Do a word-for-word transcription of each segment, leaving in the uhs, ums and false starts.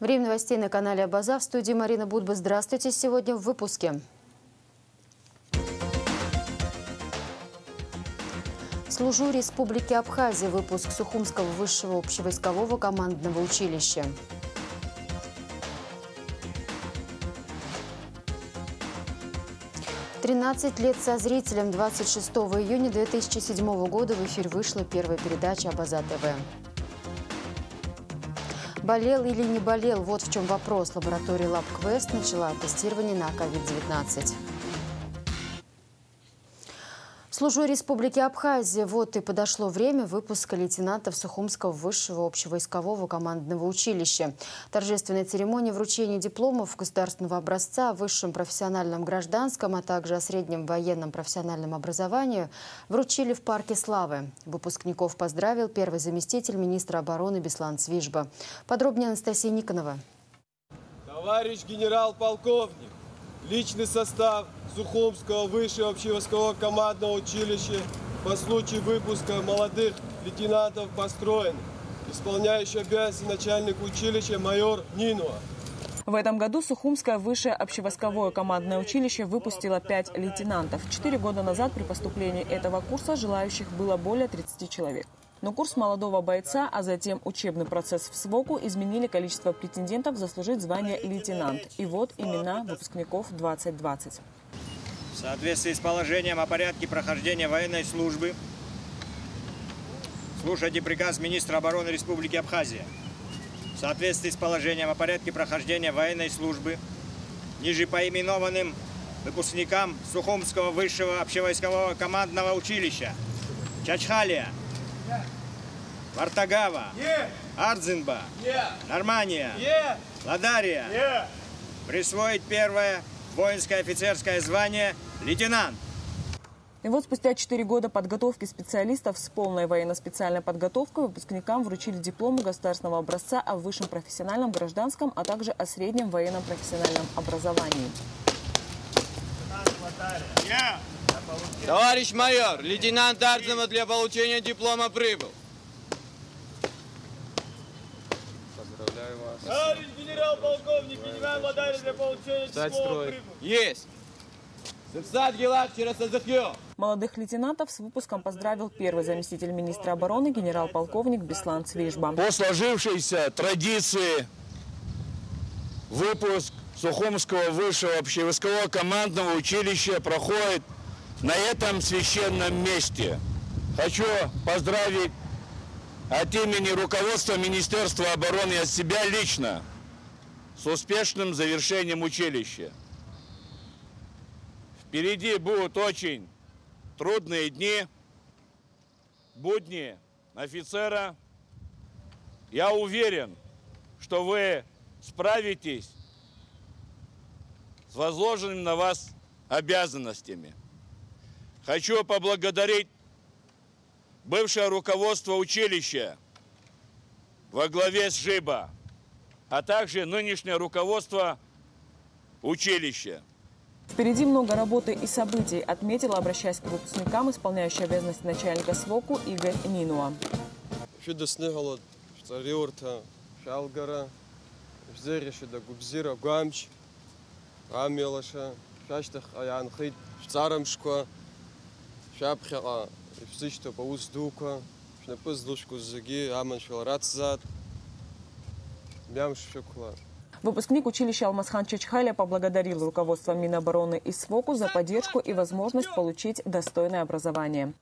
Время новостей на канале Абаза. В студии Марина Будба. Здравствуйте. Сегодня в выпуске. Служу Республике Абхазия. Выпуск Сухумского высшего общевойскового командного училища. тринадцать лет со зрителем. двадцать шестого июня две тысячи седьмого года в эфир вышла первая передача Абаза ТВ. Болел или не болел? Вот в чем вопрос. Лаборатория LabQuest начала тестирование на ковид девятнадцать. Служу Республике Абхазия. Вот и подошло время выпуска лейтенантов Сухумского высшего общевойскового командного училища. Торжественная церемония вручения дипломов государственного образца о высшем профессиональном гражданском, а также о среднем военном профессиональном образовании вручили в Парке Славы. Выпускников поздравил первый заместитель министра обороны Беслан Цвижба. Подробнее Анастасия Никонова. Товарищ генерал-полковник, личный состав Сухумского высшего общевойскового командного училища по случаю выпуска молодых лейтенантов построен. Исполняющий обязанности начальника училища майор Нинуа. В этом году Сухумское высшее общевойсковое командное училище выпустило пять лейтенантов. Четыре года назад при поступлении этого курса желающих было более тридцати человек. Но курс молодого бойца, а затем учебный процесс в СВОКу изменили количество претендентов заслужить звание лейтенант. И вот имена выпускников двадцать двадцать. В соответствии с положением о порядке прохождения военной службы слушайте приказ министра обороны Республики Абхазия. В соответствии с положением о порядке прохождения военной службы ниже поименованным выпускникам Сухумского высшего общевойскового командного училища Чачхалия, Вартагава, Ардзинба, Нормания, Ладария присвоить первое воинское офицерское звание лейтенант. И вот спустя четыре года подготовки специалистов с полной военно-специальной подготовкой выпускникам вручили дипломы государственного образца о высшем профессиональном гражданском, а также о среднем военном профессиональном образовании. Товарищ майор, лейтенант Ардзинба для получения диплома прибыл. Поздравляю вас. Товарищ генерал-полковник, лейтенант Ладария для получения диплома прибыл. Есть. Молодых лейтенантов с выпуском поздравил первый заместитель министра обороны генерал-полковник Беслан Цвижба. По сложившейся традиции выпуск Сухумского высшего общевойскового командного училища проходит на этом священном месте. Хочу поздравить от имени руководства Министерства обороны и от себя лично с успешным завершением училища. Впереди будут очень трудные дни, будни офицера. Я уверен, что вы справитесь с возложенными на вас обязанностями. Хочу поблагодарить бывшее руководство училища во главе с Жиба, а также нынешнее руководство училища. Впереди много работы и событий, отметила, обращаясь к выпускникам, исполняющий обязанности начальника СВОКу Игорь Нинуа. Выпускник училища Алмазхан Чачхалия поблагодарил руководство Минобороны и СВОКу за поддержку и возможность получить достойное образование.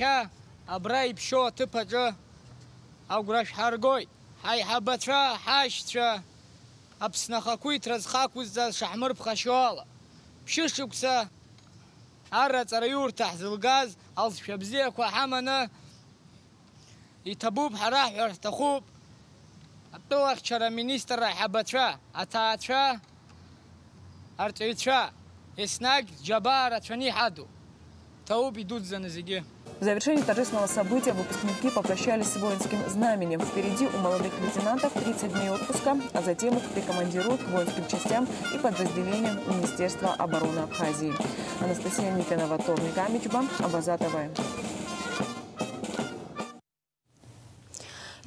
Абдуллахчара министра хабача, атача, артича, иснаг джабара чани хаду. Тауб идут за назиге. В завершении торжественного события выпускники попрощались с воинским знаменем. Впереди у молодых лейтенантов тридцать дней отпуска, а затем их прикомандируют к воинским частям и подразделениям Министерства обороны Абхазии. Анастасия Никонова, Торник Амичба, Абаза ТВ.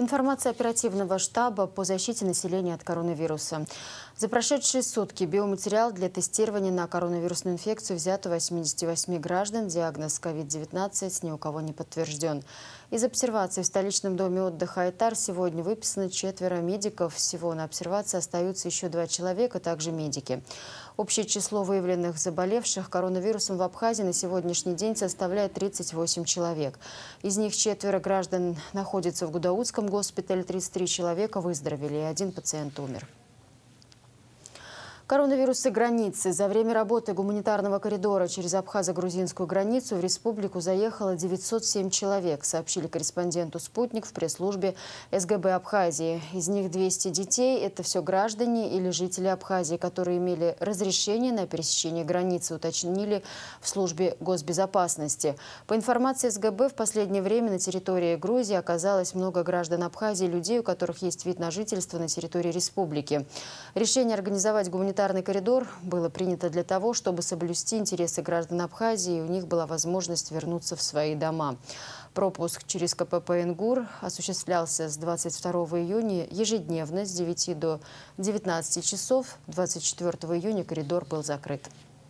Информация оперативного штаба по защите населения от коронавируса. За прошедшие сутки биоматериал для тестирования на коронавирусную инфекцию взят у восьмидесяти восьми граждан. Диагноз ковид девятнадцать ни у кого не подтвержден. Из обсервации в столичном доме отдыха «Айтар» сегодня выписано четверо медиков. Всего на обсервации остаются еще два человека, также медики. Общее число выявленных заболевших коронавирусом в Абхазии на сегодняшний день составляет тридцать восемь человек. Из них четверо граждан находятся в Гудаутском госпитале, тридцать три человека выздоровели и один пациент умер. Коронавирус и границы. За время работы гуманитарного коридора через абхазо-грузинскую границу в республику заехало девятьсот семь человек, сообщили корреспонденту «Спутник» в пресс-службе эс гэ бэ Абхазии. Из них двести детей – это все граждане или жители Абхазии, которые имели разрешение на пересечение границы, уточнили в службе госбезопасности. По информации эс гэ бэ, в последнее время на территории Грузии оказалось много граждан Абхазии, людей, у которых есть вид на жительство на территории республики. Решение организовать гуманитарный Гуманитарный коридор было принято для того, чтобы соблюсти интересы граждан Абхазии, и у них была возможность вернуться в свои дома. Пропуск через ка пэ пэ «Ингур» осуществлялся с двадцать второго июня ежедневно с девяти до девятнадцати часов. двадцать четвёртого июня коридор был закрыт.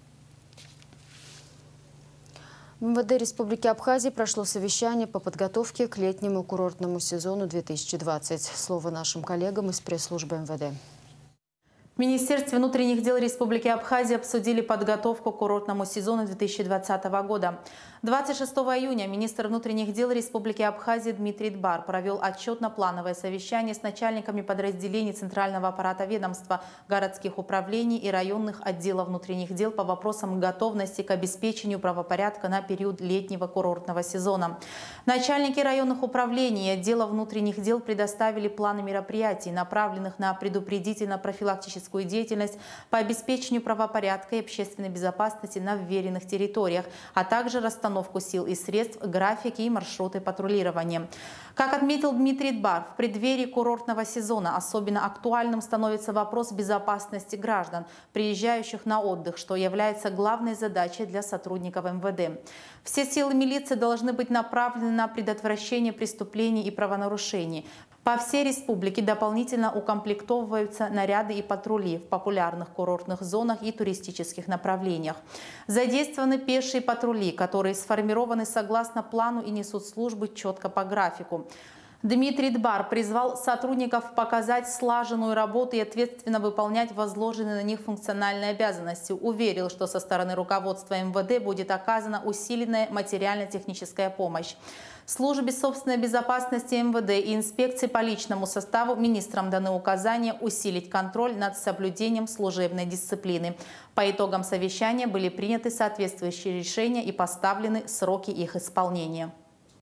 В эм вэ дэ Республики Абхазия прошло совещание по подготовке к летнему курортному сезону две тысячи двадцать. Слово нашим коллегам из пресс-службы эм вэ дэ. В Министерстве внутренних дел Республики Абхазия обсудили подготовку к курортному сезону две тысячи двадцатого года. двадцать шестого июня министр внутренних дел Республики Абхазия Дмитрий Дбар провел отчетно-плановое совещание с начальниками подразделений Центрального аппарата ведомства, городских управлений и районных отделов внутренних дел по вопросам готовности к обеспечению правопорядка на период летнего курортного сезона. Начальники районных управлений и отделов внутренних дел предоставили планы мероприятий, направленных на предупредительно-профилактическую деятельность по обеспечению правопорядка и общественной безопасности на вверенных территориях, а также расстановку сил и средств, графики и маршруты патрулирования. Как отметил Дмитрий Дбар, в преддверии курортного сезона особенно актуальным становится вопрос безопасности граждан, приезжающих на отдых, что является главной задачей для сотрудников эм вэ дэ. Все силы милиции должны быть направлены на предотвращение преступлений и правонарушений. По всей республике дополнительно укомплектовываются наряды и патрули в популярных курортных зонах и туристических направлениях. Задействованы пешие патрули, которые сформированы согласно плану и несут службы четко по графику. Дмитрий Дбар призвал сотрудников показать слаженную работу и ответственно выполнять возложенные на них функциональные обязанности. Уверил, что со стороны руководства эм вэ дэ будет оказана усиленная материально-техническая помощь. Службе собственной безопасности эм вэ дэ и инспекции по личному составу министрам даны указания усилить контроль над соблюдением служебной дисциплины. По итогам совещания были приняты соответствующие решения и поставлены сроки их исполнения.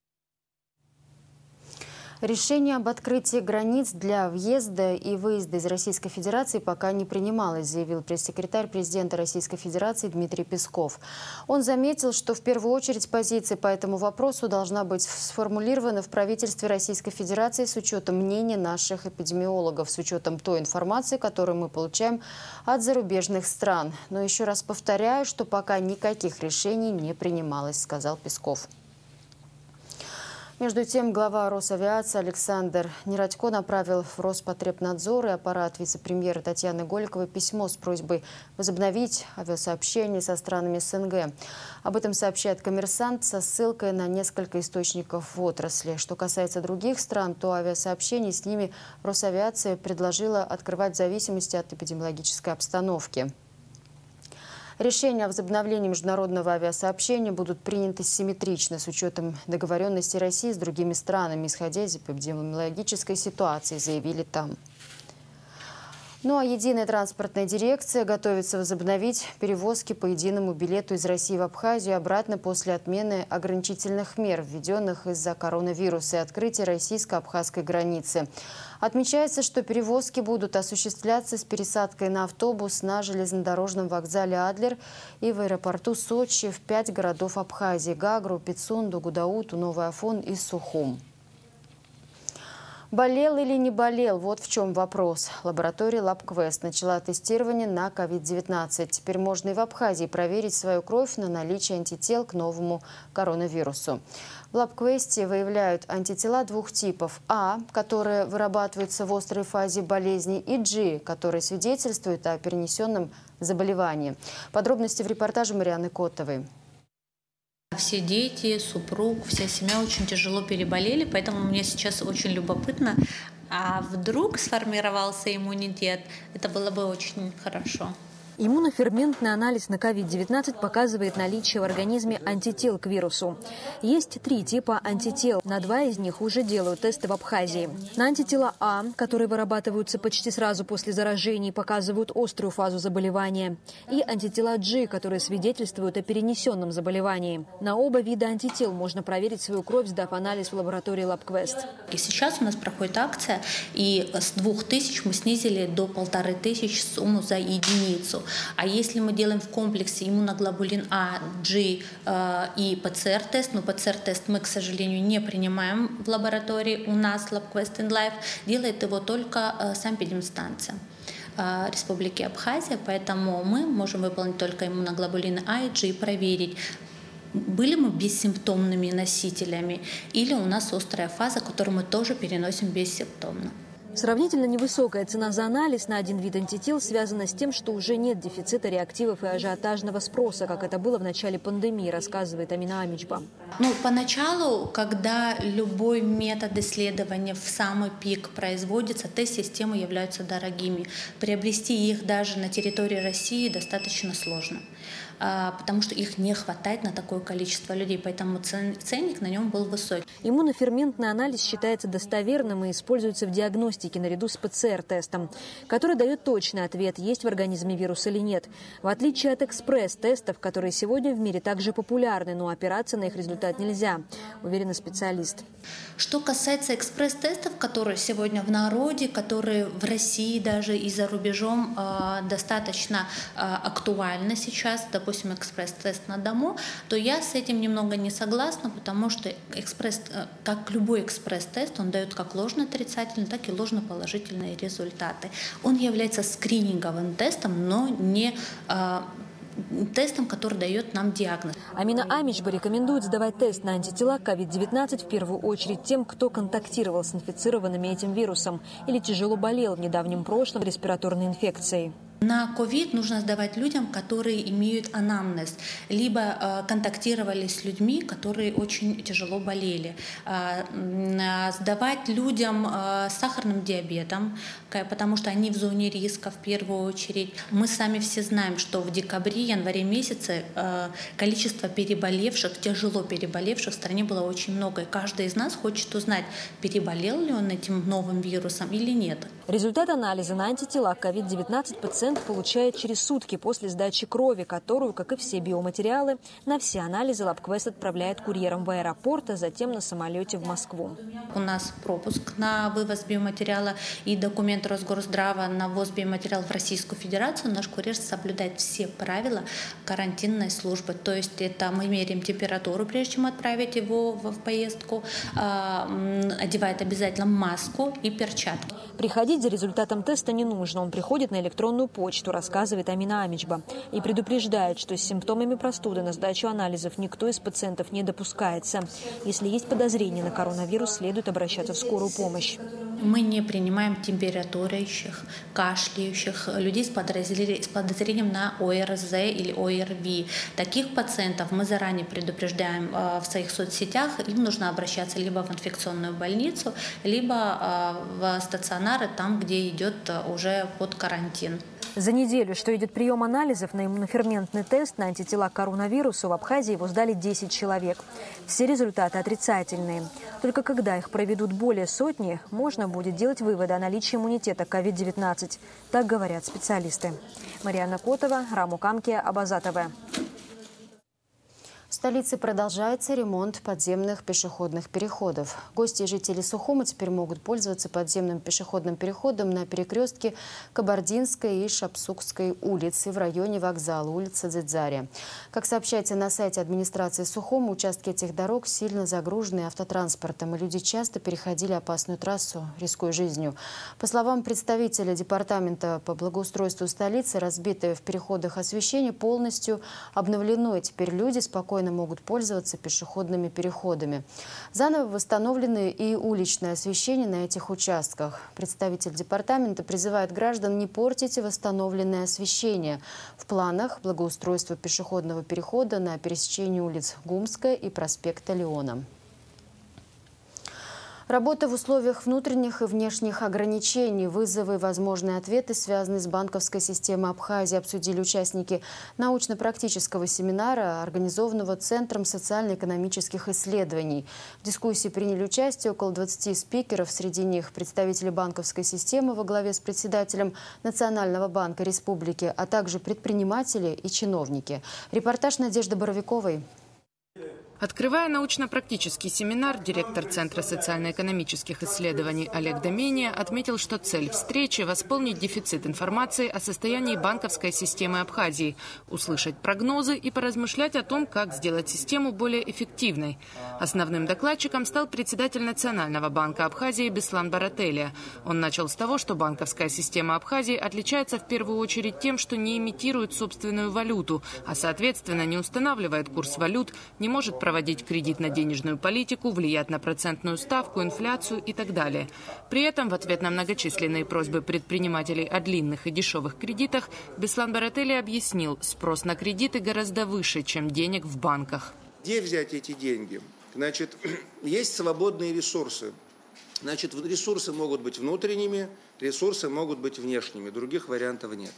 Решение об открытии границ для въезда и выезда из Российской Федерации пока не принималось, заявил пресс-секретарь президента Российской Федерации Дмитрий Песков. Он заметил, что в первую очередь позиция по этому вопросу должна быть сформулирована в правительстве Российской Федерации с учетом мнения наших эпидемиологов, с учетом той информации, которую мы получаем от зарубежных стран. Но еще раз повторяю, что пока никаких решений не принималось, сказал Песков. Между тем, глава Росавиации Александр Нерадько направил в Роспотребнадзор и аппарат вице-премьера Татьяны Голиковой письмо с просьбой возобновить авиасообщение со странами эс эн гэ. Об этом сообщает «Коммерсант» со ссылкой на несколько источников в отрасли. Что касается других стран, то авиасообщение с ними Росавиация предложила открывать в зависимости от эпидемиологической обстановки. Решения о возобновлении международного авиасообщения будут приняты симметрично с учетом договоренности России с другими странами, исходя из эпидемиологической ситуации, заявили там. Ну а единая транспортная дирекция готовится возобновить перевозки по единому билету из России в Абхазию обратно после отмены ограничительных мер, введенных из-за коронавируса и открытия российско-абхазской границы. Отмечается, что перевозки будут осуществляться с пересадкой на автобус на железнодорожном вокзале «Адлер» и в аэропорту Сочи в пять городов Абхазии – Гагру, Пицунду, Гудауту, Новый Афон и Сухум. Болел или не болел? Вот в чем вопрос. Лаборатория LabQuest начала тестирование на ковид девятнадцать. Теперь можно и в Абхазии проверить свою кровь на наличие антител к новому коронавирусу. В LabQuest выявляют антитела двух типов. А, которые вырабатываются в острой фазе болезни, и G, которые свидетельствуют о перенесенном заболевании. Подробности в репортаже Марианны Котовой. Все дети, супруг, вся семья очень тяжело переболели, поэтому мне сейчас очень любопытно, а вдруг сформировался иммунитет, это было бы очень хорошо. Иммуноферментный анализ на ковид девятнадцать показывает наличие в организме антител к вирусу. Есть три типа антител. На два из них уже делают тесты в Абхазии. На антитела А, которые вырабатываются почти сразу после заражения, показывают острую фазу заболевания. И антитела G, которые свидетельствуют о перенесенном заболевании. На оба вида антител можно проверить свою кровь, сдав анализ в лаборатории LabQuest. И сейчас у нас проходит акция, и с двух тысяч мы снизили до полторы тысячи сумму за единицу. А если мы делаем в комплексе иммуноглобулин А, G э, и ПЦР-тест, но ПЦР-тест мы, к сожалению, не принимаем в лаборатории, у нас LabQuest in Life, делает его только э, санэпидемстанция э, Республики Абхазия, поэтому мы можем выполнить только иммуноглобулины А и G и проверить, были мы бессимптомными носителями или у нас острая фаза, которую мы тоже переносим бессимптомно. Сравнительно невысокая цена за анализ на один вид антител связана с тем, что уже нет дефицита реактивов и ажиотажного спроса, как это было в начале пандемии, рассказывает Амина Амичба. Ну, поначалу, когда любой метод исследования в самый пик производится, тест-системы являются дорогими. Приобрести их даже на территории России достаточно сложно, потому что их не хватает на такое количество людей, поэтому ценник на нем был высокий. Иммуноферментный анализ считается достоверным и используется в диагностике наряду с ПЦР-тестом, который дает точный ответ, есть в организме вирус или нет. В отличие от экспресс-тестов, которые сегодня в мире также популярны, но опираться на их результат нельзя, уверена специалист. Что касается экспресс-тестов, которые сегодня в народе, которые в России даже и за рубежом э, достаточно э, актуальны сейчас, допустим, экспресс-тест на дому, то я с этим немного не согласна, потому что экспресс, как любой экспресс-тест, он дает как ложно-отрицательные, так и ложно-положительные результаты. Он является скрининговым тестом, но не э, тестом, который дает нам диагноз. Амина Амичба рекомендует сдавать тест на антитела к ковид девятнадцать в первую очередь тем, кто контактировал с инфицированными этим вирусом или тяжело болел в недавнем прошлом респираторной инфекцией. На ковид нужно сдавать людям, которые имеют анамнез, либо э, контактировали с людьми, которые очень тяжело болели. Э, э, сдавать людям э, с сахарным диабетом, потому что они в зоне риска в первую очередь. Мы сами все знаем, что в декабре, январе месяце э, количество переболевших, тяжело переболевших в стране было очень много. И каждый из нас хочет узнать, переболел ли он этим новым вирусом или нет. Результат анализа на антитела к ковид девятнадцать пациент получает через сутки после сдачи крови, которую, как и все биоматериалы, на все анализы LabQuest отправляет курьером в аэропорт, а затем на самолете в Москву. У нас пропуск на вывоз биоматериала и документ Росгорздрава на ввоз биоматериала в Российскую Федерацию. Наш курьер соблюдает все правила карантинной службы. То есть это мы меряем температуру, прежде чем отправить его в поездку, одевает обязательно маску и перчатки. Приходить за результатом теста не нужно. Он приходит на электронную почту, рассказывает Амина Амичба. И предупреждает, что с симптомами простуды на сдачу анализов никто из пациентов не допускается. Если есть подозрение на коронавирус, следует обращаться в скорую помощь. Мы не принимаем температурящих, кашляющих, людей с подозрением на ОРЗ или ОРВИ. Таких пациентов мы заранее предупреждаем в своих соцсетях. Им нужно обращаться либо в инфекционную больницу, либо в стационары, там, где идет уже под карантин. За неделю, что идет прием анализов на иммуноферментный тест на антитела к коронавирусу, в Абхазии его сдали десять человек. Все результаты отрицательные. Только когда их проведут более сотни, можно будет делать выводы о наличии иммунитета к ковид девятнадцать. Так говорят специалисты. Марианна Котова, Раму Камке, Абаза ТВ. столице продолжается ремонт подземных пешеходных переходов. Гости и жители Сухума теперь могут пользоваться подземным пешеходным переходом на перекрестке Кабардинской и Шапсукской улицы в районе вокзала, улица Дзидзария. Как сообщается на сайте администрации Сухума, участки этих дорог сильно загружены автотранспортом, и люди часто переходили опасную трассу, рискуя жизнью. По словам представителя департамента по благоустройству столицы, разбитое в переходах освещение полностью обновлено, и теперь люди спокойно могут пользоваться пешеходными переходами. Заново восстановлены и уличное освещение на этих участках. Представитель департамента призывает граждан не портить восстановленное освещение. В планах благоустройства пешеходного перехода на пересечении улиц Гумская и проспекта Леона. Работа в условиях внутренних и внешних ограничений, вызовы и возможные ответы, связанные с банковской системой Абхазии, обсудили участники научно-практического семинара, организованного Центром социально-экономических исследований. В дискуссии приняли участие около двадцати спикеров, среди них представители банковской системы во главе с председателем Национального банка республики, а также предприниматели и чиновники. Репортаж Надежды Боровиковой. Открывая научно-практический семинар, директор Центра социально-экономических исследований Олег Домения отметил, что цель встречи – восполнить дефицит информации о состоянии банковской системы Абхазии, услышать прогнозы и поразмышлять о том, как сделать систему более эффективной. Основным докладчиком стал председатель Национального банка Абхазии Беслан Барателия. Он начал с того, что банковская система Абхазии отличается в первую очередь тем, что не имитирует собственную валюту, а соответственно не устанавливает курс валют, не может проводить проводить кредитно-денежную политику, влиять на процентную ставку, инфляцию и так далее. При этом в ответ на многочисленные просьбы предпринимателей о длинных и дешевых кредитах Беслан Барателли объяснил, спрос на кредиты гораздо выше, чем денег в банках. Где взять эти деньги? Значит, есть свободные ресурсы. Значит, ресурсы могут быть внутренними, ресурсы могут быть внешними. Других вариантов нет.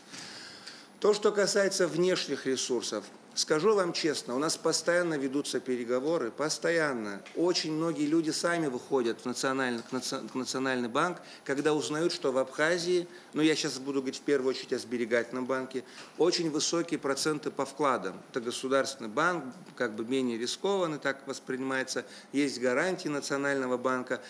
То, что касается внешних ресурсов, скажу вам честно, у нас постоянно ведутся переговоры, постоянно. Очень многие люди сами выходят в национальный, в Национальный банк, когда узнают, что в Абхазии, ну я сейчас буду говорить в первую очередь о сберегательном банке, очень высокие проценты по вкладам. Это государственный банк, как бы менее рискованный, так воспринимается, есть гарантии Национального банка.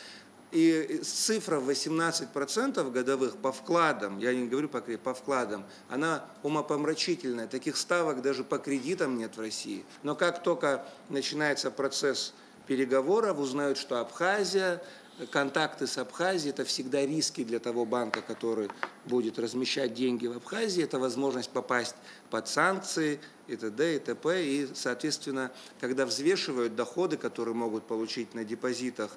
И цифра восемнадцать процентов годовых по вкладам, я не говорю по, по вкладам, она умопомрачительная. Таких ставок даже по кредитам нет в России. Но как только начинается процесс переговоров, узнают, что Абхазия, контакты с Абхазией – это всегда риски для того банка, который будет размещать деньги в Абхазии. Это возможность попасть под санкции и т.д. и т.п. И, соответственно, когда взвешивают доходы, которые могут получить на депозитах,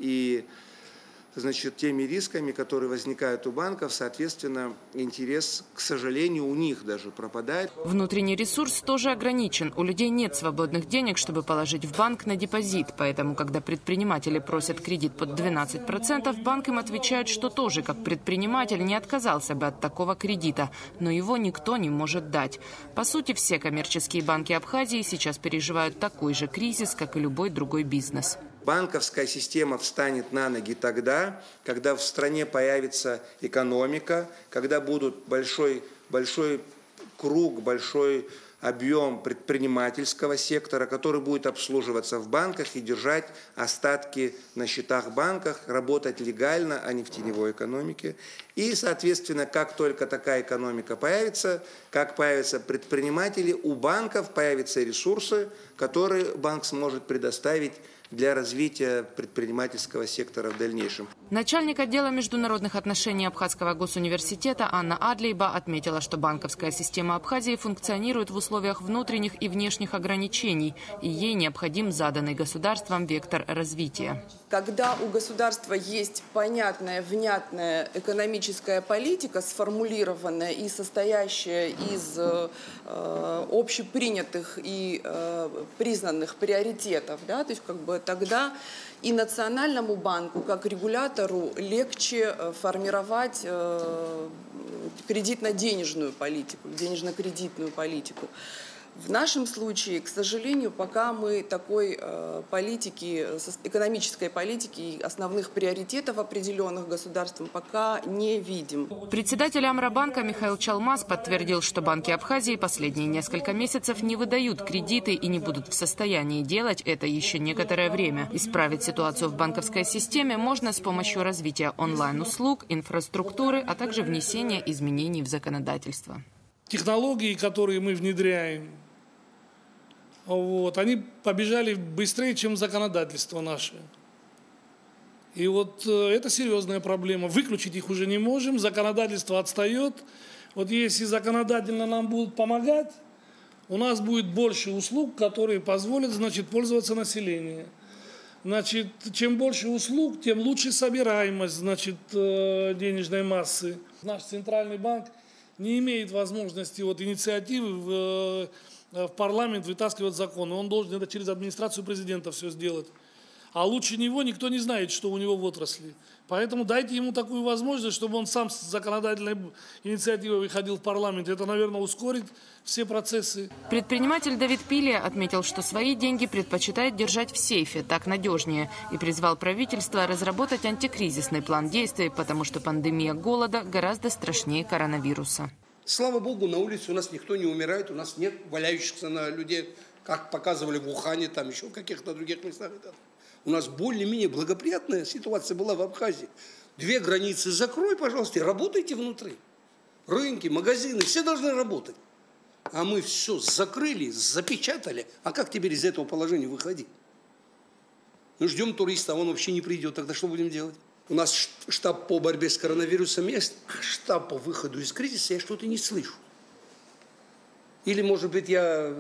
и значит, теми рисками, которые возникают у банков, соответственно, интерес, к сожалению, у них даже пропадает. Внутренний ресурс тоже ограничен. У людей нет свободных денег, чтобы положить в банк на депозит. Поэтому, когда предприниматели просят кредит под двенадцать процентов, банк им отвечает, что тоже, как предприниматель, не отказался бы от такого кредита. Но его никто не может дать. По сути, все коммерческие банки Абхазии сейчас переживают такой же кризис, как и любой другой бизнес. Банковская система встанет на ноги тогда, когда в стране появится экономика, когда будут большой, большой круг, большой объем предпринимательского сектора, который будет обслуживаться в банках и держать остатки на счетах в банках, работать легально, а не в теневой экономике. И, соответственно, как только такая экономика появится, как появятся предприниматели, у банков появятся ресурсы, которые банк сможет предоставить для развития предпринимательского сектора в дальнейшем. Начальник отдела международных отношений Абхазского госуниверситета Анна Адлейба отметила, что банковская система Абхазии функционирует в условиях внутренних и внешних ограничений, и ей необходим заданный государством вектор развития. Когда у государства есть понятная, внятная экономическая политика, сформулированная и состоящая из э, общепринятых и э, признанных приоритетов, да, то есть как бы тогда и Национальному банку, как регулятору, легче формировать э, кредитно-денежную политику, денежно-кредитную политику. В нашем случае, к сожалению, пока мы такой э, политики, экономической политики и основных приоритетов, определенных государством, пока не видим. Председатель Амробанка Михаил Чалмаз подтвердил, что банки Абхазии последние несколько месяцев не выдают кредиты и не будут в состоянии делать это еще некоторое время. Исправить ситуацию в банковской системе можно с помощью развития онлайн-услуг, инфраструктуры, а также внесения изменений в законодательство. Технологии, которые мы внедряем, вот, они побежали быстрее, чем законодательство наше. И вот э, это серьезная проблема. Выключить их уже не можем, законодательство отстает. Вот если законодательно нам будут помогать, у нас будет больше услуг, которые позволят, значит, пользоваться населением. Значит, чем больше услуг, тем лучше собираемость, значит, э, денежной массы. Наш центральный банк не имеет возможности вот, инициативы в, в парламент вытаскивать законы. Он должен это через администрацию президента все сделать. А лучше него никто не знает, что у него в отрасли. Поэтому дайте ему такую возможность, чтобы он сам с законодательной инициативой выходил в парламент. Это, наверное, ускорит все процессы. Предприниматель Давид Пилия отметил, что свои деньги предпочитает держать в сейфе, так надежнее, и призвал правительство разработать антикризисный план действий, потому что пандемия голода гораздо страшнее коронавируса. Слава богу, на улице у нас никто не умирает, у нас нет валяющихся на людей, как показывали в Ухане, там еще в каких-то других местах. У нас более-менее благоприятная ситуация была в Абхазии. Две границы закрой, пожалуйста, и работайте внутри. Рынки, магазины, все должны работать. А мы все закрыли, запечатали. А как теперь из этого положения выходить? Ну, ждем туриста, он вообще не придет. Тогда что будем делать? У нас штаб по борьбе с коронавирусом есть, а штаб по выходу из кризиса я что-то не слышу. Или, может быть, я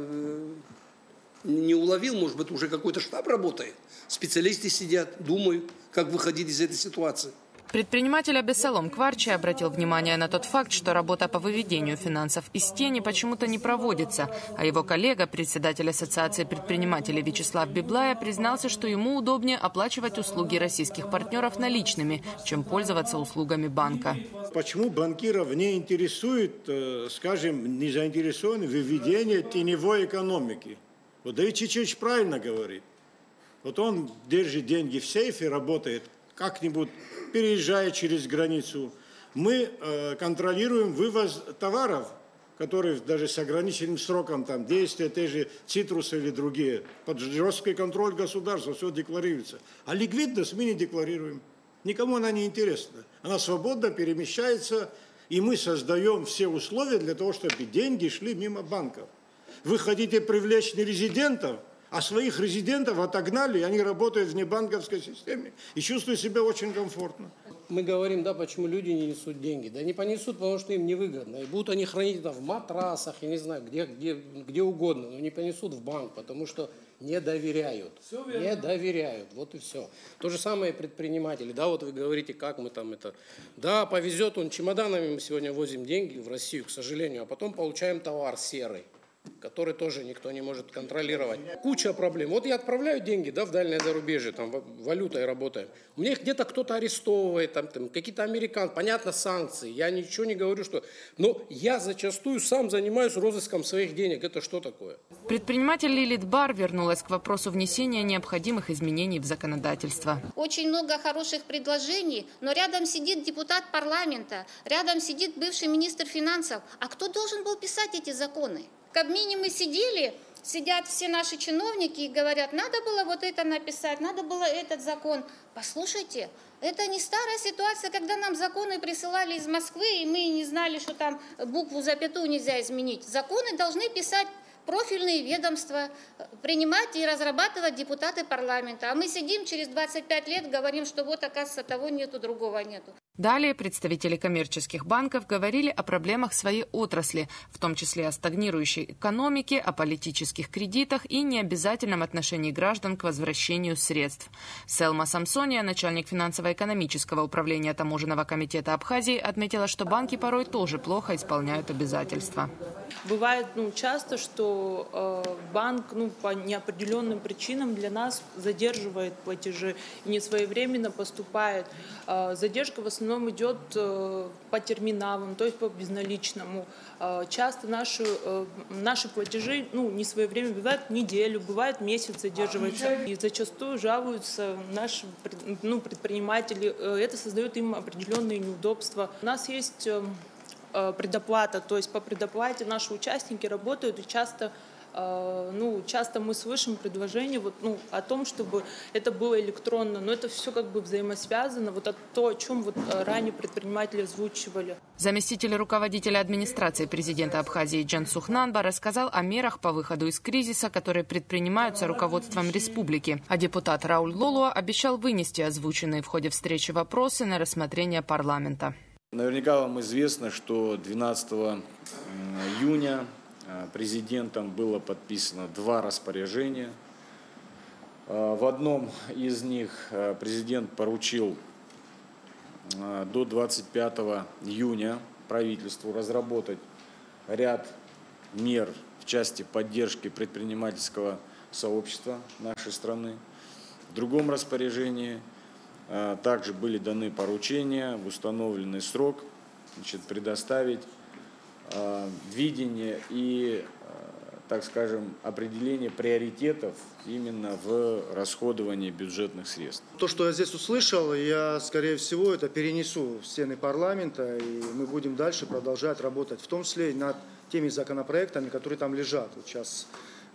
не уловил, может быть, уже какой-то штаб работает. Специалисты сидят, думают, как выходить из этой ситуации. Предприниматель Абессалом Кварчи обратил внимание на тот факт, что работа по выведению финансов из тени почему-то не проводится, а его коллега, председатель Ассоциации предпринимателей Вячеслав Библая, признался, что ему удобнее оплачивать услуги российских партнеров наличными, чем пользоваться услугами банка. Почему банкиров не интересует, скажем, не заинтересованы в выведении теневой экономики? Вот Давид Чечевич правильно говорит. Вот он держит деньги в сейфе, работает как-нибудь, переезжая через границу. Мы э, контролируем вывоз товаров, которые даже с ограниченным сроком там, действия, те же цитрусы или другие. Под жесткий контроль государства все декларируется. А ликвидность мы не декларируем. Никому она не интересна. Она свободно перемещается, и мы создаем все условия для того, чтобы деньги шли мимо банков. Вы хотите привлечь нерезидентов, а своих резидентов отогнали, и они работают в небанковской системе и чувствуют себя очень комфортно. Мы говорим, да, почему люди не несут деньги. Да не понесут, потому что им невыгодно. И будут они хранить там в матрасах, я не знаю, где, где, где угодно, но не понесут в банк, потому что не доверяют. Не доверяют, вот и все. То же самое и предприниматели. Да, вот вы говорите, как мы там это... Да, повезет он чемоданами, мы сегодня возим деньги в Россию, к сожалению, а потом получаем товар серый, который тоже никто не может контролировать. Куча проблем. Вот я отправляю деньги, да, в дальнее зарубежье, там, валютой работаем. У меня их где-то кто-то арестовывает, там, там какие-то американцы, понятно, санкции. Я ничего не говорю, что... Но я зачастую сам занимаюсь розыском своих денег. Это что такое? Предприниматель Лилит Бар вернулась к вопросу внесения необходимых изменений в законодательство. Очень много хороших предложений, но рядом сидит депутат парламента, рядом сидит бывший министр финансов. А кто должен был писать эти законы? В Кабмине мы сидели, сидят все наши чиновники и говорят, надо было вот это написать, надо было этот закон. Послушайте, это не старая ситуация, когда нам законы присылали из Москвы, и мы не знали, что там букву запятую нельзя изменить. Законы должны писать профильные ведомства, принимать и разрабатывать депутаты парламента. А мы сидим через двадцать пять лет, говорим, что вот, оказывается, того нету, другого нету. Далее представители коммерческих банков говорили о проблемах своей отрасли, в том числе о стагнирующей экономике, о политических кредитах и необязательном отношении граждан к возвращению средств. Селма Самсония, начальник финансово-экономического управления Таможенного комитета Абхазии, отметила, что банки порой тоже плохо исполняют обязательства. Бывает ну, часто, что э, банк ну, по неопределенным причинам для нас задерживает платежи и несвоевременно поступает. Э, задержка в основном основном идет по терминалам, то есть по безналичному. Часто наши, наши платежи ну, не своевременно, бывает неделю, бывает месяц задерживаются. И зачастую жалуются наши ну, предприниматели. Это создает им определенные неудобства. У нас есть предоплата, то есть по предоплате наши участники работают и часто Ну, часто мы слышим предложение вот, ну, о том, чтобы это было электронно, но это все как бы взаимосвязано, вот то, о чем вот ранее предприниматели озвучивали. Заместитель руководителя администрации президента Абхазии Джан Сухнанба рассказал о мерах по выходу из кризиса, которые предпринимаются руководством республики. А депутат Рауль Лолуа обещал вынести озвученные в ходе встречи вопросы на рассмотрение парламента. Наверняка вам известно, что двенадцатого июня президентом было подписано два распоряжения. В одном из них президент поручил до двадцать пятого июня правительству разработать ряд мер в части поддержки предпринимательского сообщества нашей страны. В другом распоряжении также были даны поручения в установленный срок, значит, предоставить видение и, так скажем, определение приоритетов именно в расходовании бюджетных средств. То, что я здесь услышал, я, скорее всего, это перенесу в стены парламента, и мы будем дальше продолжать работать, в том числе и над теми законопроектами, которые там лежат. Вот сейчас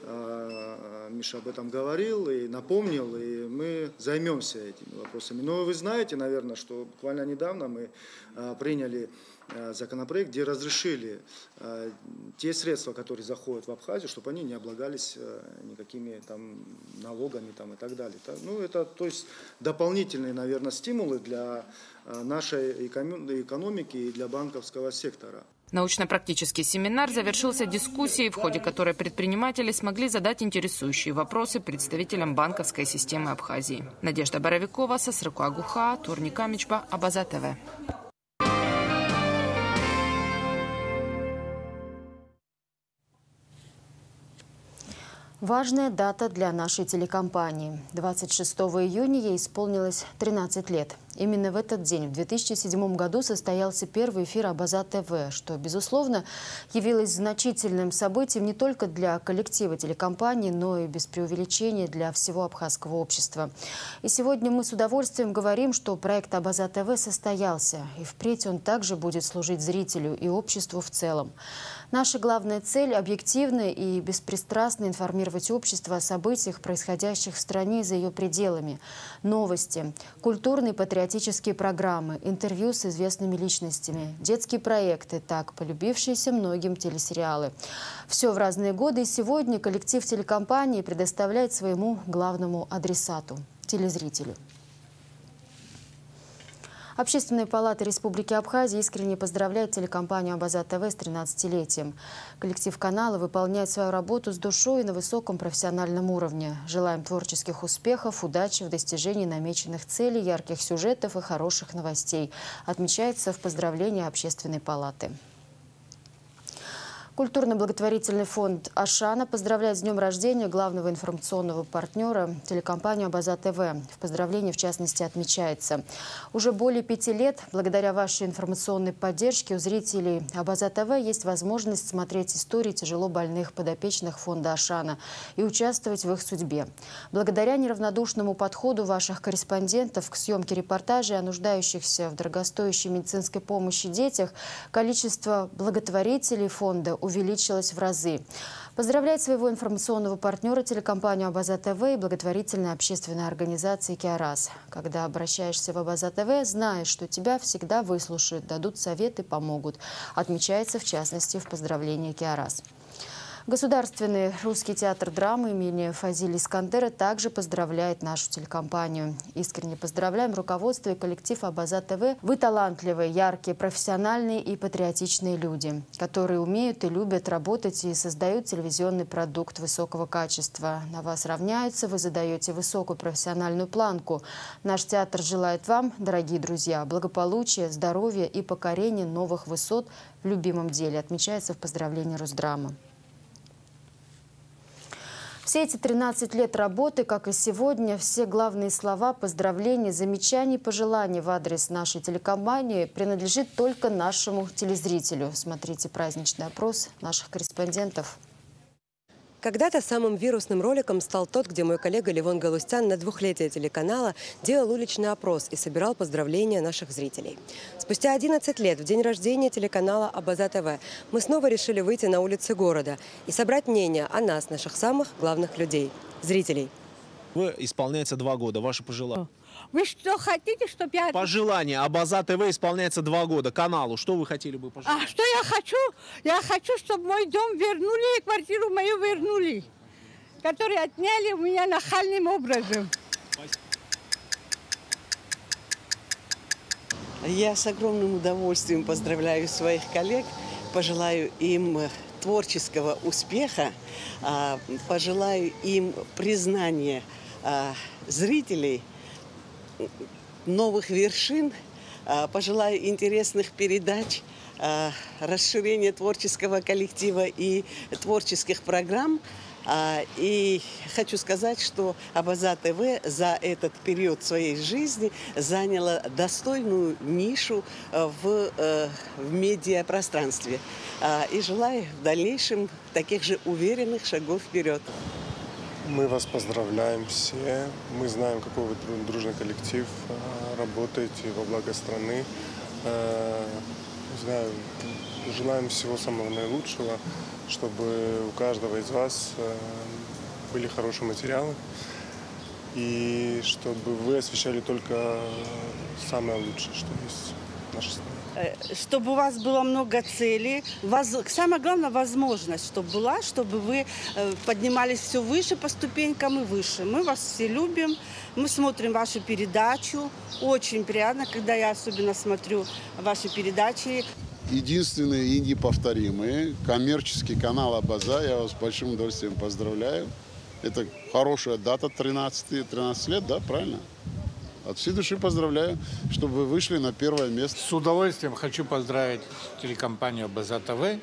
э, Миша об этом говорил и напомнил, и мы займемся этими вопросами. Но вы знаете, наверное, что буквально недавно мы э, приняли законопроект, где разрешили э, те средства, которые заходят в Абхазию, чтобы они не облагались э, никакими там налогами там, и так далее. Ну, это, то есть, дополнительные, наверное, стимулы для э, нашей экономики и для банковского сектора. Научно-практический семинар завершился дискуссией, в ходе которой предприниматели смогли задать интересующие вопросы представителям банковской системы Абхазии. Надежда Боровикова, Сасрыку Агуха, Турни Камичба, Абаза ТВ. Важная дата для нашей телекомпании. двадцать шестого июня ей исполнилось тринадцать лет. Именно в этот день, в две тысячи седьмом году, состоялся первый эфир Абаза ТВ, что, безусловно, явилось значительным событием не только для коллектива телекомпании, но и без преувеличения для всего абхазского общества. И сегодня мы с удовольствием говорим, что проект Абаза ТВ состоялся, и впредь он также будет служить зрителю и обществу в целом. Наша главная цель – объективно и беспристрастно информировать общество о событиях, происходящих в стране и за ее пределами. Новости, культурные патриотические программы, интервью с известными личностями, детские проекты, так полюбившиеся многим телесериалы. Все в разные годы, и сегодня коллектив телекомпании предоставляет своему главному адресату – телезрителю. Общественная палата Республики Абхазия искренне поздравляет телекомпанию Абаза ТВ с тринадцатилетием. Коллектив канала выполняет свою работу с душой и на высоком профессиональном уровне. Желаем творческих успехов, удачи в достижении намеченных целей, ярких сюжетов и хороших новостей, отмечается в поздравлении Общественной палаты. Культурно-благотворительный фонд «Ашана» поздравляет с днем рождения главного информационного партнера телекомпанию Абаза ТВ. В поздравлении, в частности, отмечается: уже более пяти лет, благодаря вашей информационной поддержке, у зрителей Абаза ТВ есть возможность смотреть истории тяжело больных подопечных фонда «Ашана» и участвовать в их судьбе. Благодаря неравнодушному подходу ваших корреспондентов к съемке репортажей о нуждающихся в дорогостоящей медицинской помощи детях, количество благотворителей фонда увеличилась в разы. Поздравляет своего информационного партнера телекомпанию Абаза ТВ и благотворительной общественной организации «Киарас». Когда обращаешься в Абаза ТВ, знаешь, что тебя всегда выслушают, дадут советы, помогут. Отмечается в частности в поздравлении «Киарас». Государственный русский театр драмы имени Фазили Искандера также поздравляет нашу телекомпанию. Искренне поздравляем руководство и коллектив Абаза ТВ. Вы талантливые, яркие, профессиональные и патриотичные люди, которые умеют и любят работать и создают телевизионный продукт высокого качества. На вас равняются, вы задаете высокую профессиональную планку. Наш театр желает вам, дорогие друзья, благополучия, здоровья и покорения новых высот в любимом деле, отмечается в поздравлении Росдрамы. Все эти тринадцать лет работы, как и сегодня, все главные слова, поздравления, замечания, пожелания в адрес нашей телекомпании принадлежит только нашему телезрителю. Смотрите праздничный опрос наших корреспондентов. Когда-то самым вирусным роликом стал тот, где мой коллега Левон Галустян на двухлетие телеканала делал уличный опрос и собирал поздравления наших зрителей. Спустя одиннадцать лет, в день рождения телеканала Абаза ТВ, мы снова решили выйти на улицы города и собрать мнение о нас, наших самых главных людей – зрителей. Вы исполняется два года. Ваши пожелания? Вы что хотите, чтобы я... Пожелания. Абаза ТВ исполняется два года. Каналу. Что вы хотели бы пожелать? А что я хочу? Я хочу, чтобы мой дом вернули, квартиру мою вернули, которые отняли у меня нахальным образом. Я с огромным удовольствием поздравляю своих коллег, пожелаю им творческого успеха, пожелаю им признания зрителей, новых вершин, пожелаю интересных передач, расширения творческого коллектива и творческих программ. И хочу сказать, что Абаза ТВ за этот период своей жизни заняла достойную нишу в, в медиапространстве. И желаю в дальнейшем таких же уверенных шагов вперед. Мы вас поздравляем все. Мы знаем, какой вы дружный коллектив, работаете во благо страны. Не знаю, желаем всего самого наилучшего, чтобы у каждого из вас были хорошие материалы и чтобы вы освещали только самое лучшее, что есть в нашей стране. Чтобы у вас было много целей, воз... самое главное возможность, чтобы была, чтобы вы поднимались все выше по ступенькам и выше. Мы вас все любим, мы смотрим вашу передачу. Очень приятно, когда я особенно смотрю ваши передачи. Единственный и неповторимый коммерческий канал Абаза. Я вас с большим удовольствием поздравляю. Это хорошая дата, тринадцать лет, да, правильно? От всей души поздравляю, чтобы вы вышли на первое место. С удовольствием хочу поздравить телекомпанию Абаза ТВ.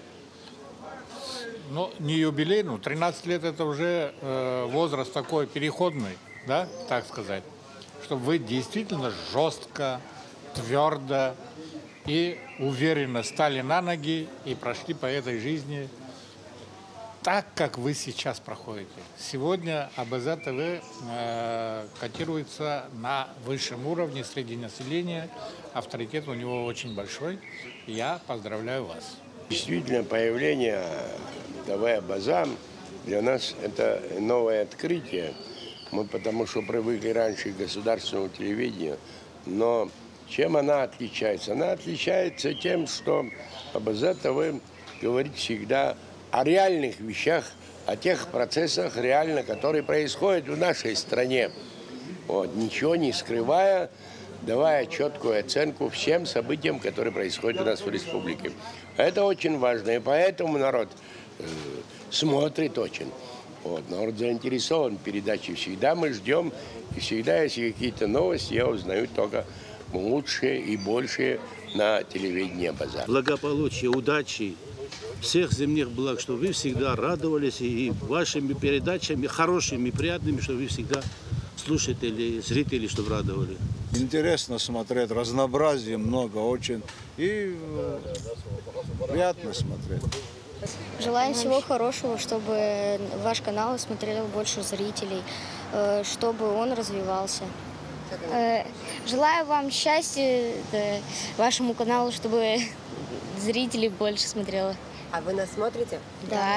Но не юбилей, ну тринадцать лет это уже э, возраст такой переходный, да, так сказать. Чтобы вы действительно жестко, твердо и уверенно стали на ноги и прошли по этой жизни так, как вы сейчас проходите. Сегодня Абаза ТВ э, котируется на высшем уровне среди населения. Авторитет у него очень большой. Я поздравляю вас. Действительно, появление ТВ Абаза для нас это новое открытие. Мы потому что привыкли раньше к государственному телевидению. Но чем она отличается? Она отличается тем, что Абаза ТВ говорит всегда о реальных вещах, о тех процессах реально, которые происходят в нашей стране. Вот, ничего не скрывая, давая четкую оценку всем событиям, которые происходят у нас в республике. Это очень важно, и поэтому народ э, смотрит очень. Вот, народ заинтересован в передаче. Всегда мы ждем, и всегда, если какие-то новости, я узнаю только лучшие и большие на телевидении Абаза. Благополучия, удачи, всех земных благ, чтобы вы всегда радовались и вашими передачами, хорошими, приятными, чтобы вы всегда слушатели, зрители, чтобы радовали. Интересно смотреть, разнообразие много очень и приятно смотреть. Желаем всего хорошего, чтобы ваш канал смотрел больше зрителей, чтобы он развивался. Желаю вам счастья, вашему каналу, чтобы зрителей больше смотрело. А вы нас смотрите? Да.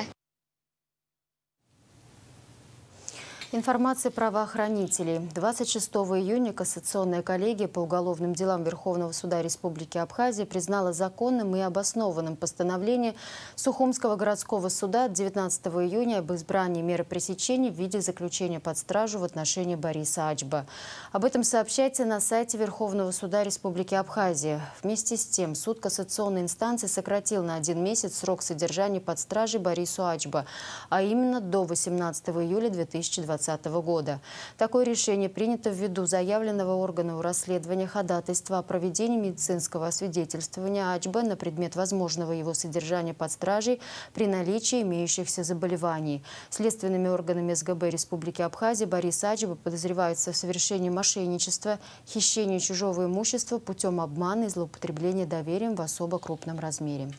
Информация правоохранителей. двадцать шестого июня Кассационная коллегия по уголовным делам Верховного суда Республики Абхазия признала законным и обоснованным постановление Сухумского городского суда от девятнадцатого июня об избрании меры пресечения в виде заключения под стражу в отношении Бориса Ачба. Об этом сообщается на сайте Верховного суда Республики Абхазия. Вместе с тем суд кассационной инстанции сократил на один месяц срок содержания под стражей Борису Ачба, а именно до восемнадцатого июля две тысячи двадцатого года. двадцатого года. Такое решение принято ввиду заявленного органу расследования ходатайства о проведении медицинского освидетельствования АЧБ на предмет возможного его содержания под стражей при наличии имеющихся заболеваний. Следственными органами СГБ Республики Абхазия Борис Ачба подозревается в совершении мошенничества, хищении чужого имущества путем обмана и злоупотребления доверием в особо крупном размере.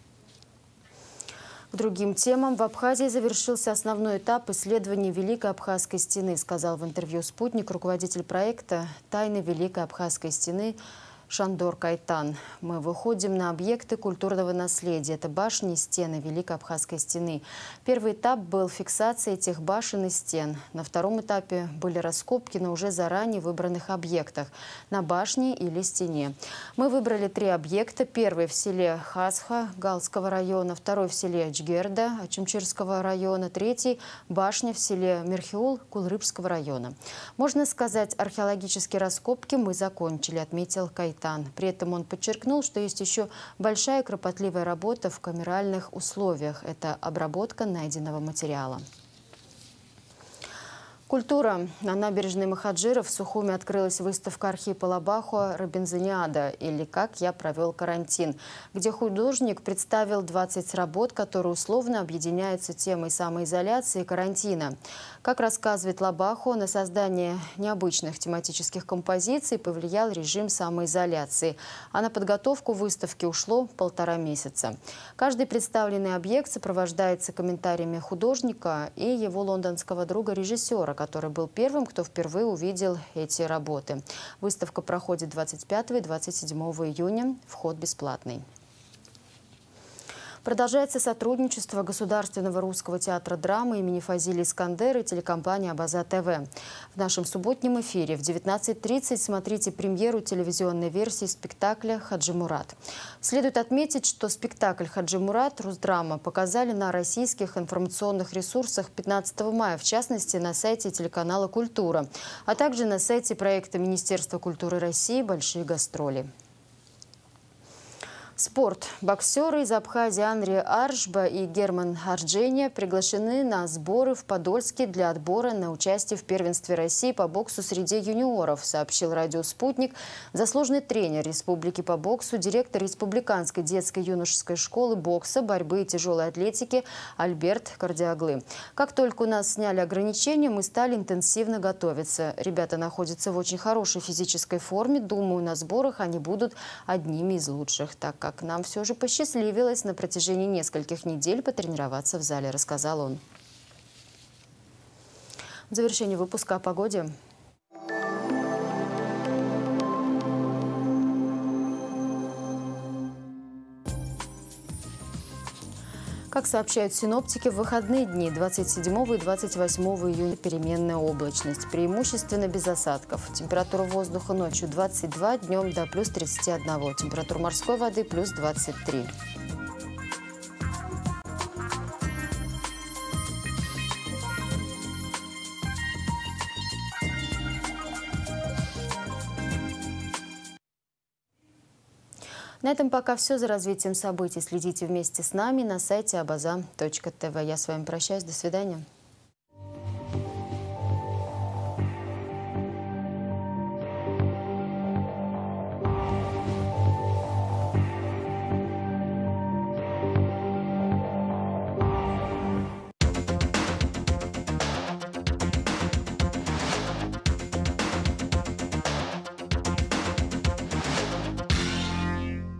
К другим темам. В Абхазии завершился основной этап исследования Великой Абхазской стены, сказал в интервью «Спутник» руководитель проекта «Тайны Великой Абхазской стены» Шандор Кайтан. Мы выходим на объекты культурного наследия. Это башни и стены Великой Абхазской стены. Первый этап был фиксация этих башен и стен. На втором этапе были раскопки на уже заранее выбранных объектах – на башне или стене. Мы выбрали три объекта. Первый в селе Хасха Галского района, второй в селе Ачгерда Ачумчирского района, третий – башня в селе Мерхиул Кулрыбского района. Можно сказать, археологические раскопки мы закончили, отметил Кайтан. При этом он подчеркнул, что есть еще большая кропотливая работа в камеральных условиях. Это обработка найденного материала. Культура. На набережной Махаджира в Сухуме открылась выставка архипела Бахуа «Робинзониада» или «Как я провел карантин», где художник представил двадцать работ, которые условно объединяются темой самоизоляции и карантина. Как рассказывает Лабахуа, на создание необычных тематических композиций повлиял режим самоизоляции, а на подготовку выставки ушло полтора месяца. Каждый представленный объект сопровождается комментариями художника и его лондонского друга-режиссера, который был первым, кто впервые увидел эти работы. Выставка проходит двадцать пятого и двадцать седьмого июня. Вход бесплатный. Продолжается сотрудничество Государственного русского театра драмы имени Фазили Искандера и телекомпании Абаза ТВ. В нашем субботнем эфире в девятнадцать тридцать смотрите премьеру телевизионной версии спектакля «Хаджи Мурат». Следует отметить, что спектакль «Хаджи Мурат» Русдрама показали на российских информационных ресурсах пятнадцатого мая, в частности на сайте телеканала «Культура», а также на сайте проекта Министерства культуры России «Большие гастроли». Спорт. Боксеры из Абхазии Анри Аршба и Герман Арджения приглашены на сборы в Подольске для отбора на участие в первенстве России по боксу среди юниоров, сообщил радио «Спутник» заслуженный тренер республики по боксу, директор Республиканской детской юношеской школы бокса, борьбы и тяжелой атлетики Альберт Кардиаглы. Как только у нас сняли ограничения, мы стали интенсивно готовиться. Ребята находятся в очень хорошей физической форме. Думаю, на сборах они будут одними из лучших, так как Как нам все же посчастливилось на протяжении нескольких недель потренироваться в зале, рассказал он. В завершении выпуска о погоде. Как сообщают синоптики, в выходные дни двадцать седьмого и двадцать восьмого июня переменная облачность, преимущественно без осадков. Температура воздуха ночью двадцать два, днем до плюс тридцати одного. Температура морской воды плюс двадцать три. На этом пока все. За развитием событий следите вместе с нами на сайте абаза точка тв. Я с вами прощаюсь. До свидания.